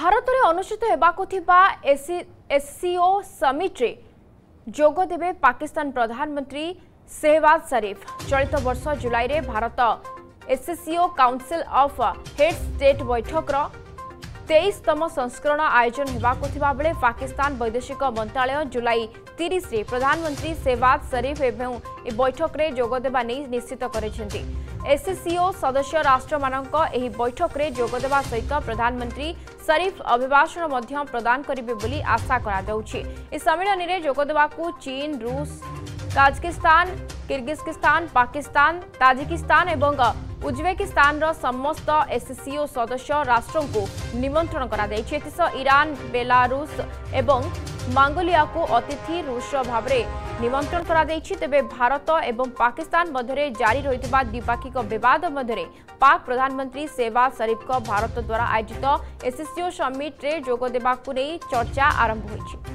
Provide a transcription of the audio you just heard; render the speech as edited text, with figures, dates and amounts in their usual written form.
भारत में अनुष्ठित होगा SCO summit रे जोग देवे पाकिस्तान प्रधानमंत्री शहबाज शरीफ। चलित वर्ष जुलाई रे Bharat SCO council of head state बैठक 23तम संस्करण आयोजन होगा बेले पाकिस्तान वैदेशिक मंत्रालय जुलाई 30 रे प्रधानमंत्री शहबाज शरीफ एवं बैठक रे जोग देबा नहीं निश्चित करिसेंती। एससीओ सदस्य राष्ट्र मानक एही बैठक रे जोग देबा सहित प्रधानमंत्री शरीफ अभिभाषण मध्य प्रदान करिवे बोली आशा करा जाउछि। ए सम्मेलन रे जोग देबाकू चीन, रूस, ताजिकिस्तान, किर्गिस्तान, पाकिस्तान, ताजिकिस्तान एवं उज्बेकिस्तान रो समस्त एससीओ सदस्य राष्ट्रों को निमंत्रण करा दैछि। ईरान, बेलारूस एवं मंगोलिया को अतिथि रूस भाव में निमंत्रण करा दैछि। तेबे भारत एवं पाकिस्तान मध्य जारी रहितबा द्विपाक्षिक विवाद मध्य पाक प्रधानमंत्री शहबाज शरीफ को भारत द्वारा आयोजित एससीओ समिट रे जोग देबाकू नै चर्चा आरंभ होइछि।